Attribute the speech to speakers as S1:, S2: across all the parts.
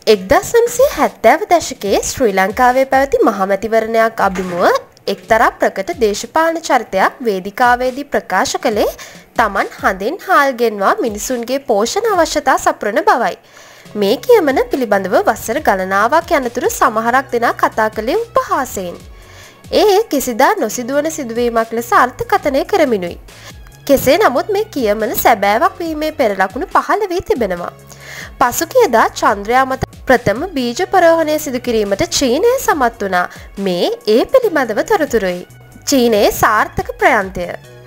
S1: 1970 දශකයේ ශ්‍රී ලංකාවේ පැවති මහමැතිවරණයක් අභිමුව එක්තරා ප්‍රකට දේශපාලන චරිතයක් වේදිකාවේදී ප්‍රකාශ කළේ Taman හඳින් හාල් ගෙන්වා මිනිසුන්ගේ පෝෂණ අවශ්‍යතා සපුරන බවයි. මේ කියමන පිළිබඳව වසර ගණනාවක් යනතුරු සමහරක් දෙනා කතා කළේ උපහාසයෙන්. ඒ කිසිදා නොසිදුවන සිදුවීමක් ලෙස අර්ථකථනය කරමිනුයි. කෙසේ නමුත් මේ කියමන සැබෑවක් වීමේ පෙර ලකුණු පහළ වී තිබෙනවා. පසුගියදා චන්ද්‍රයා මත ප්‍රථම බීජ පරෝහණය සිදු කිරීමට චීනය සමත් වුණා. මේ ඒ පිළිබඳව තොරතුරුයි. චීනයේ සාර්ථක ප්‍රයන්තය.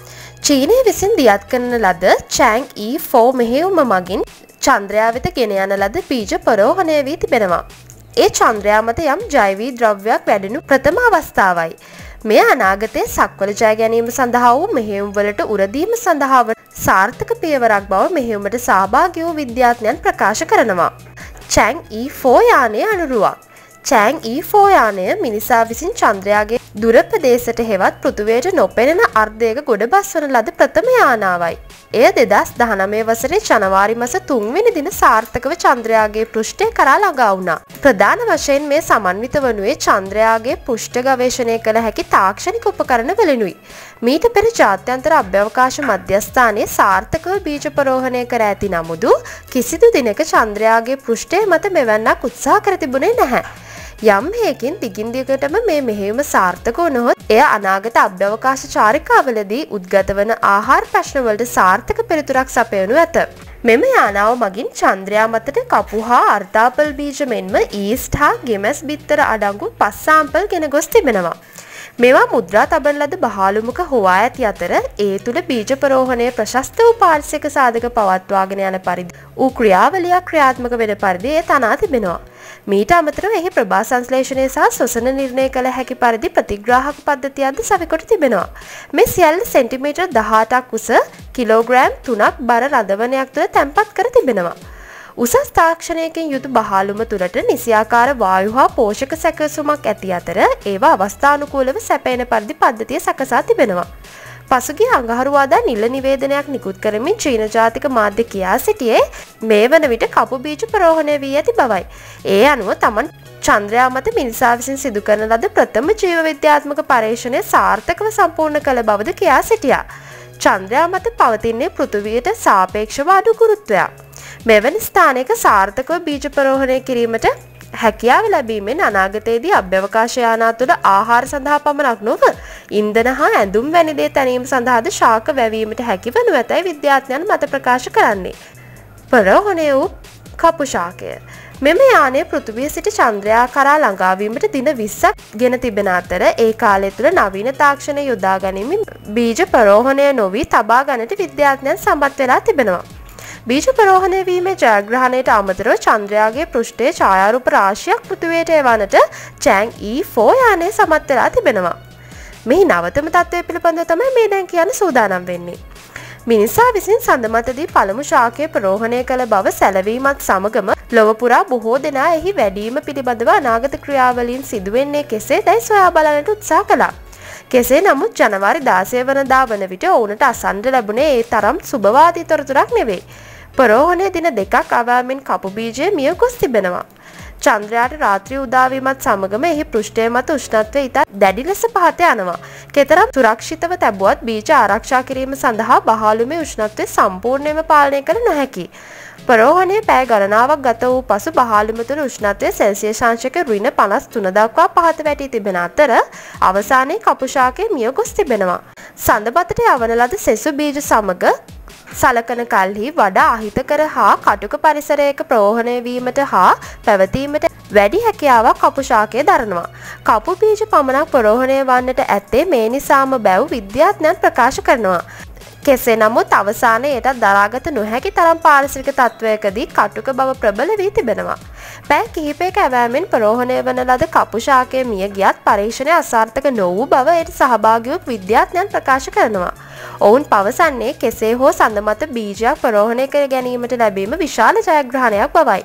S1: චීනය විසින් දියත් කරන ලද චෑන් E4 මෙහෙයුම මගින් චන්ද්‍රයා වෙත ගෙන යන ලද බීජ පරෝහණය වී තිබෙනවා. ඒ චන්ද්‍රයා මත යම් ජෛවී ද්‍රව්‍යයක් වැඩෙනු ප්‍රථම අවස්ථාවයි. මෙය අනාගතයේ සක්වල ජය ගැනීම සඳහා වූ මෙහෙයුම් වලට උරදීම සඳහා සාර්ථක පියවරක් බව මෙහෙයුමට සහභාගී වූ විද්‍යාඥයන් ප්‍රකාශ කරනවා. චෑන් E4 යානය අනුරුවක්. චෑන් E4 යානය මිනිසා විසින් චන්ද්‍රයාගේ දුර ප්‍රදේශයට හෙවත් පෘථිවියට නොපෙනෙන අර්ධයක ගොඩ බස්වන ලද ප්‍රථම යානාවයි. එය 2019 වසරේ ජනවාරි මාස 3 වෙනි දින සාර්ථකව චන්ද්‍රයාගේ පෘෂ්ඨය කරා ළඟා වුණා. ප්‍රධාන වශයෙන් මේ සමන්විත වනුයේ චන්ද්‍රයාගේ පෘෂ්ඨ ගවේෂණය කළ හැකි තාක්ෂණික උපකරණ වලිනුයි. මීට පෙර ජාත්‍යන්තර අභ්‍යවකාශ මධ්‍යස්ථානයේ සාර්ථකව බීජ පරෝහණය කර ඇති නමුදු කිසිදු දිනක චන්ද්‍රයාගේ පෘෂ්ඨය මත මෙවැන්නක් උත්සාහ කර තිබුණේ නැහැ. යම් හේකින් දිගින් දිගටම මේ මෙහෙයුම සාර්ථක වුණොත් එය අනාගත අභ්‍යවකාශ චාරිකාවලදී උද්ගත වන ආහාර ප්‍රශ්න වලට සාර්ථක පිළිතුරක් සපයනු ඇත. මෙම යානාව මගින් චන්ද්‍රයා මතට කපු හා අර්තාපල් බීජ මෙන්ම ඊස්ට් හා ගෙමස් බිත්තර අඩංගු 5 සාම්පල් ගෙන ගොස් තිබෙනවා. මේවා මුද්‍රා තබන ලද බහාලුමක හොවා ඇති අතර ඒ තුළ බීජ පරෝහණය ප්‍රශස්ත වූ පාරිසරික සාධක පවත්වාගෙන යන පරිදි ඌ ක්‍රියාවලියක් ක්‍රියාත්මක වෙන පරිදි ඒ තනා තිබෙනවා. මීට අමතරව එහි ප්‍රභා සංශ්ලේෂණය සහ ශ්වසන නිර්ණය කළ හැකි පරිදි ප්‍රතිග්‍රාහක පද්ධතියක්ද සවිකොට තිබෙනවා. මේ සියල්ල සෙන්ටිමීටර් 18ක් උස කිලෝග්‍රෑම් 3ක් බර රඳවනයක් තුළ තැන්පත් කර තිබෙනවා. උසස් තාක්ෂණයකින් යුතු බහලුම තුළට නිසියාකාර වායු හා පෝෂක සැකසුමක් ඇති අතර ඒවා අවස්ථානුකූලව සැපයන පරිදි පද්ධතිය සකසා තිබෙනවා. පසුගිය අඟහරුවාදා නිල නිවේදනයක් නිකුත් කරමින් චීන ජාතික මාධ්‍ය කියා සිටියේ මේ වන විට කපු බීජ ප්‍රෝහණය වී ඇති බවයි. ඒ අනුව Taman චන්ද්‍රයා මත මිනිසා විසින් සිදු කරන ලද ප්‍රථම ජීව විද්‍යාත්මක පරීක්ෂණය සාර්ථකව සම්පූර්ණ කළ බවද කියා සිටියා. චන්ද්‍රයා මත පවතින්නේ පෘථිවියට සාපේක්ෂව අඩු ගුරුත්වයක්. මෙවැනි ස්ථානයක සාර්ථකව බීජ ප්‍රෝහණය කිරීමට හැකියාව ලැබීමෙන් අනාගතයේදී අභ්‍යවකාශ යානා තුළ ආහාර සඳහා පමණක් නොව ඉන්ධන හා ඇඳුම් වැනි දේ තැනීම සඳහාද ශාක වැවීමට හැකිවනු ඇතැයි විද්‍යාඥයන් මත ප්‍රකාශ කරන්නේ. ප්‍රෝහණය වූ කපු ශාකය. මෙම යානය පෘථිවිය සිට චන්ද්‍රයා කරා ළඟාවීමට දින 20ක් ගෙන තිබෙන අතර ඒ කාලය තුළ නවීන තාක්ෂණ යොදා ගැනීමෙන් බීජ ප්‍රෝහණය නොවී තබා ගන්නට විද්‍යාඥයන් සමත් වෙලා තිබෙනවා. බීජ ප්‍රෝහණය වීමේ ජයග්‍රහණයට අමතරව චන්ද්‍රයාගේ පෘෂ්ඨයේ ඡායාරූප රාශියක් පෘථිවියට එවන්නට චෑන් E4 යානය සමත් වෙලා තිබෙනවා. මේ නවතම තත්ත්වය පිළිබඳව තමයි මේ දැන් කියන්න සූදානම් වෙන්නේ. මිනිසා විසින් සඳ මතදී පළමු ශාකය ප්‍රෝහණය කළ බව සැලවීමත් සමගම ලොව පුරා බොහෝ දෙනා එහි වැඩිම පිළිබඳව අනාගත ක්‍රියාවලීන් සිදුවෙන්නේ කෙසේදයි සොයා බලන්නට උත්සාහ කළා. කෙසේ නමුත් ජනවාරි 16 වනදා වන විට ඔවුන්ට අසන්න ලැබුණේ ඒ තරම් සුබවාදී තොරතුරක් නෙවෙයි. ප්‍රෝහණය දින 2ක් අවෑමෙන් කපු බීජය මිය ගොස් තිබෙනවා. චන්ද්‍රයාට රාත්‍රී උදාවීමත් සමගම එහි පෘෂ්ඨය මත උෂ්ණත්වය ඉතා දැඩි ලෙස පහත යනවා. කෙතරම් සුරක්ෂිතව තැබුවත් බීජ ආරක්ෂා කිරීම සඳහා බහලුමේ උෂ්ණත්වය සම්පූර්ණයෙන්ම පාලනය කළ නොහැකි. ප්‍රෝහණය පැය ගණනාවක් ගත වූ පසු බහලුම තුළ උෂ්ණත්වය සෙල්සියස් අංශක -53 දක්වා පහත වැටී තිබෙන අතර අවසානයේ කපු ශාකය මිය ගොස් තිබෙනවා. සඳබතට යවන ලද සෙසු බීජ සමග සලකන කල්හි වඩා අහිතකර හා කටුක පරිසරයක ප්‍රෝහණය වීමට හා පැවතීමට වැඩි හැකියාවක් කපු ශාකය දරනවා. කපු බීජ පමණක් ප්‍රෝහණය වන්නට ඇත්තේ මේ නිසාම බැව් විද්‍යාඥයන් ප්‍රකාශ කරනවා. කෙසේ නමුත් අවසානයේ එයට දරාගත නොහැකි තරම් පාරිසරික තත්වයකදී කටුක බව ප්‍රබල වී තිබෙනවා. පැය කිහිපයක ඇවෑමෙන් ප්‍රෝහණය වන ලද කපු ශාකය මිය ගියත් පරීක්ෂණය අසාර්ථක නොවූ බව එයට සහභාගී වූ විද්‍යාඥයන් ප්‍රකාශ කරනවා. ඔවුන් පවසන්නේ කෙසේ හෝ සඳ මත බීජයක් ප්‍රෝහණය කර ගැනීමට ලැබීම විශාල ජයග්‍රහණයක් බවයි.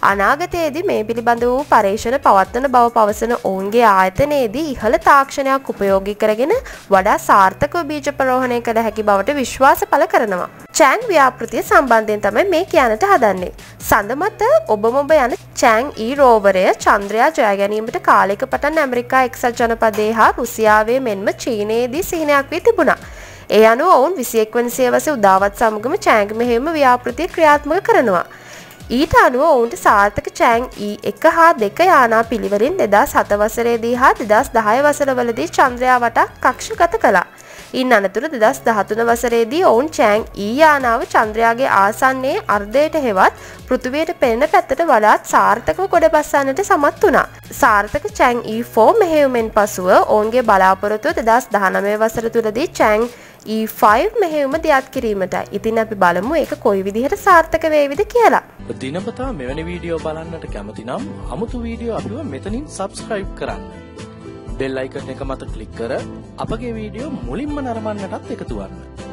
S1: අනාගතයේදී මේ පිළිබඳ වූ පරීක්ෂණ පවත්වන බව පවසන ඔවුන්ගේ ආයතනයේදී ඉහළ තාක්ෂණයක් උපයෝගී කරගෙන වඩා සාර්ථකව බීජ ප්‍රරෝහණය කළ හැකි බවට විශ්වාස පළ කරනවා. චෑන් ව්‍යාපෘතිය සම්බන්ධයෙන් තමයි මේ කියන්නට හදන්නේ. සඳ මත ඔබමොබ යන චෑන් ඊ රෝවරය චන්ද්‍රයා ජය ගැනීමට කාලයක පටන් ඇමරිකා එක්සත් ජනපදයේ හා රුසියාවේ මෙන්ම චීනයේදී සිහිනයක් වී තිබුණා. ඒ අනුව ඔවුන් 21 වන සියවසේ උදාවත් සමගම චෑන් මෙහෙයුම ව්‍යාපෘතිය ක්‍රියාත්මක කරනවා. ඊට අනුව ඔවුන්ට සාර්ථක චෑන් E1 හා 2 යානා පිළිවෙලින් 2007 වසරේදී හා 2010 වසරවලදී චන්ද්‍රයා වටා කක්ෂගත කළා. ඉන් අනතුරු 2013 වසරේදී ඔවුන් චෑන් E යානාව චන්ද්‍රයාගේ ආසන්නයේ අර්ධයට හෙවත් පෘථිවියට පෙනෙන පැත්තට වඩාත් සාර්ථකව ගොඩ බස්සන්නට සමත් වුණා. සාර්ථක චෑන් E4 මෙහෙයුමෙන් පසුව ඔවුන්ගේ බලාපොරොත්තුව 2019 වසර තුලදී චෑන් E5 මෙහෙයුම දියත් කිරීමටයි. ඉතින් අපි බලමු ඒක කොයි විදිහට සාර්ථක වේවිද කියලා.
S2: දිනපතා මෙවැනි වීඩියෝ බලන්නට කැමති නම් අමුතු වීඩියෝ අපිව මෙතනින් subscribe කරන්න. බෙල් අයිකන් එක මත ක්ලික් කර අපගේ වීඩියෝ මුලින්ම නරඹන්නටත් එකතු වන්න.